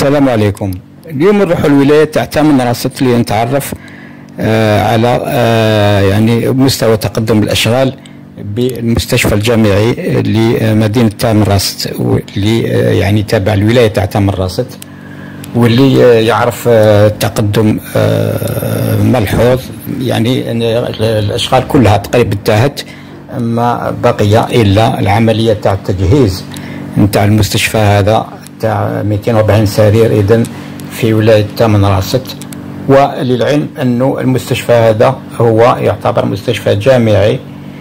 السلام عليكم. اليوم نروح الولاية تاع تامن راست لنتعرف على يعني مستوى تقدم الأشغال بالمستشفى الجامعي لمدينة تامن راست، واللي يعني تابع الولاية تاع تامن راست، واللي يعرف تقدم ملحوظ. يعني الأشغال كلها تقريبا انتهت، ما بقي إلا العملية تاع التجهيز نتاع المستشفى هذا تاع 240 سرير إذن في ولاية تامن راست. وللعلم أنه المستشفى هذا هو يعتبر مستشفى جامعي،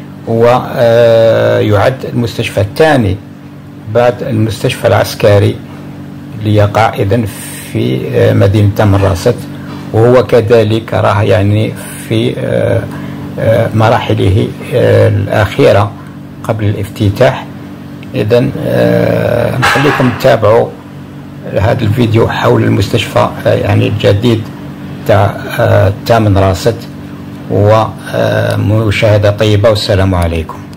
ويعد المستشفى الثاني بعد المستشفى العسكري اللي يقع إذن في مدينة تامن راست، وهو كذلك راه يعني في مراحله الأخيرة قبل الافتتاح. إذن نخليكم تتابعوا هذا الفيديو حول المستشفى يعني الجديد تاع تامن راست، ومشاهدة طيبة، والسلام عليكم.